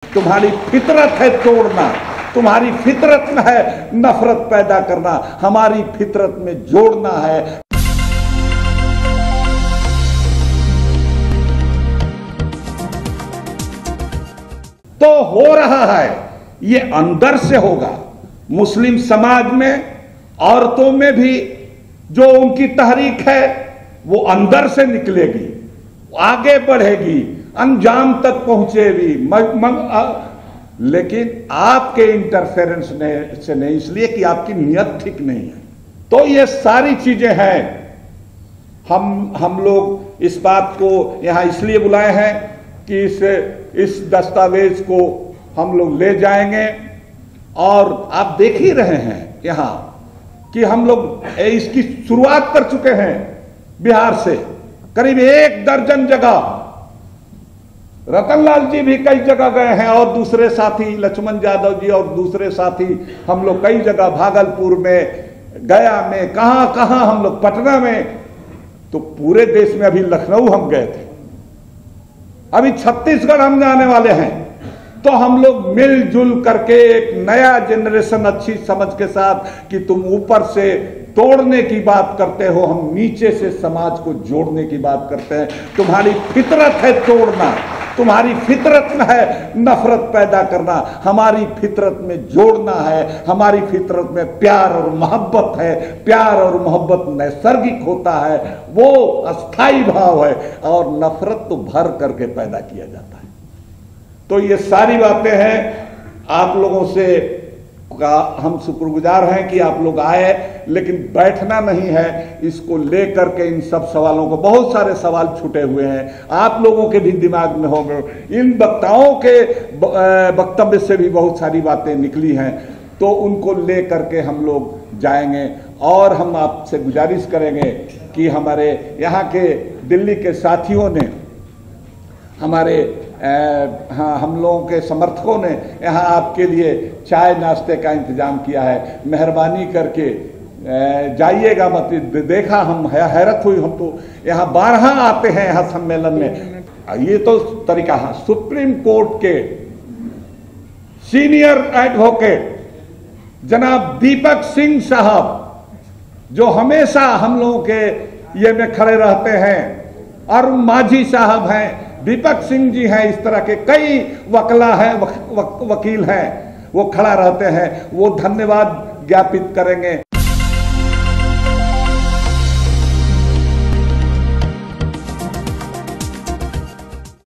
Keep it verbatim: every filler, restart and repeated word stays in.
तुम्हारी फितरत है तोड़ना, तुम्हारी फितरत में है नफरत पैदा करना, हमारी फितरत में जोड़ना है। तो हो रहा है, ये अंदर से होगा। मुस्लिम समाज में औरतों में भी जो उनकी तहरीक है वो अंदर से निकलेगी, आगे बढ़ेगी, अंजाम तक पहुंचेगी, मग, मग, आ, लेकिन आपके इंटरफेरेंस ने से नहीं, इसलिए कि आपकी नियत ठीक नहीं है। तो ये सारी चीजें हैं। हम हम लोग इस बात को यहां इसलिए बुलाए हैं कि इस इस दस्तावेज को हम लोग ले जाएंगे। और आप देख ही रहे हैं यहां कि हम लोग इसकी शुरुआत कर चुके हैं बिहार से। करीब एक दर्जन जगह, रतनलाल जी भी कई जगह गए हैं और दूसरे साथी लक्ष्मण यादव जी और दूसरे साथी हम लोग कई जगह, भागलपुर में, गया में, कहां कहां हम लोग, पटना में, तो पूरे देश में। अभी लखनऊ हम गए थे, अभी छत्तीसगढ़ हम जाने वाले हैं। तो हम लोग मिलजुल करके एक नया जनरेशन अच्छी समझ के साथ कि तुम ऊपर से तोड़ने की बात करते हो, हम नीचे से समाज को जोड़ने की बात करते हैं। तुम्हारी फितरत है तोड़ना, तुम्हारी फितरत में है नफरत पैदा करना, हमारी फितरत में जोड़ना है। हमारी फितरत में प्यार और मोहब्बत है। प्यार और मोहब्बत नैसर्गिक होता है, वो अस्थाई भाव है, और नफरत तो भर करके पैदा किया जाता है। तो ये सारी बातें हैं। आप लोगों से का हम शुक्रगुजार हैं कि आप लोग आए, लेकिन बैठना नहीं है। इसको लेकर के इन सब सवालों को, बहुत सारे सवाल छूटे हुए हैं, आप लोगों के भी दिमाग में होंगे। इन वक्ताओं के वक्तव्य से भी बहुत सारी बातें निकली हैं, तो उनको लेकर के हम लोग जाएंगे। और हम आपसे गुजारिश करेंगे कि हमारे यहाँ के दिल्ली के साथियों ने, हमारे हाँ हम लोगों के समर्थकों ने यहाँ आपके लिए चाय नाश्ते का इंतजाम किया है। मेहरबानी करके जाइएगा मत। देखा, हम हैरत हुई, हम तो यहाँ बारह आते हैं यहाँ सम्मेलन में। ये तो तरीका है। सुप्रीम कोर्ट के सीनियर एडवोकेट जनाब दीपक सिंह साहब, जो हमेशा हम लोगों के ये में खड़े रहते हैं, और मांझी साहब हैं, दीपक सिंह जी हैं, इस तरह के कई वकला हैं, वक, वक, वकील हैं, वो खड़ा रहते हैं। वो धन्यवाद ज्ञापित करेंगे।